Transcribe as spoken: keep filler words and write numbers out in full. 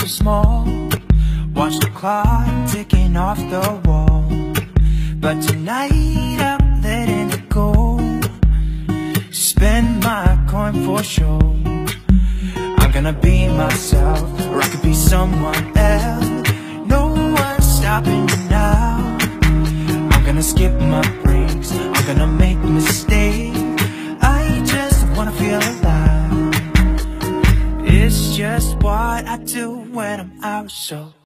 so small. Watch the clock ticking off the wall. But tonight I'm letting it go. Spend my coin for sure. I'm gonna be myself, or I could be someone else. No one's stopping me now. I'm gonna skip my breaks, I'm gonna make mistakes. I just wanna feel alive. It's just what I do when I'm out, so